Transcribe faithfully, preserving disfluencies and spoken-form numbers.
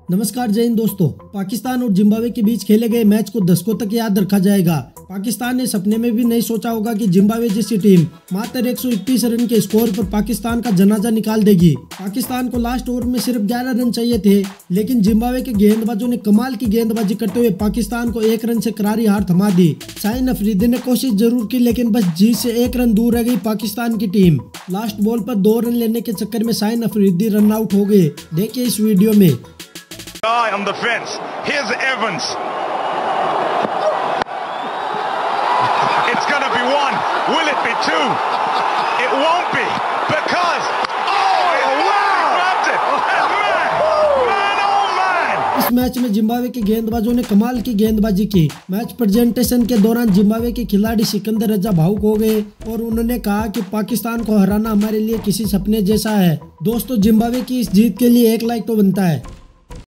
नमस्कार जय हिंद दोस्तों। पाकिस्तान और जिम्बाब्वे के बीच खेले गए मैच को दशकों तक याद रखा जाएगा। पाकिस्तान ने सपने में भी नहीं सोचा होगा कि जिम्बाब्वे जैसी टीम मात्र एक सौ इकतीस रन के स्कोर पर पाकिस्तान का जनाजा निकाल देगी। पाकिस्तान को लास्ट ओवर में सिर्फ ग्यारह रन चाहिए थे, लेकिन जिम्बाब्वे के गेंदबाजों ने कमाल की गेंदबाजी करते हुए पाकिस्तान को एक रन से करारी हार थमा दी। शाहीन अफरीदी ने कोशिश जरूर की, लेकिन बस जीत से एक रन दूर रह गई पाकिस्तान की टीम। लास्ट बॉल पर दो रन लेने के चक्कर में शाहीन अफरीदी रन आउट हो गए। देखिए इस वीडियो में। Guy on the fence. Here's Evans. It's going to be one. Will it be two? It won't be because oh, wow! Grabbed it. Man, man, oh man! इस मैच में Zimbabwe के गेंदबाजों ने कमाल की गेंदबाजी की। मैच प्रेजेंटेशन के दौरान जिम्बाब्वे के खिलाड़ी सिकंदर रजा भावुक हो गए और उन्होंने कहा कि पाकिस्तान को हराना हमारे लिए किसी सपने जैसा है। दोस्तों, जिम्बाब्वे की इस जीत के लिए एक लाइक तो बनता है।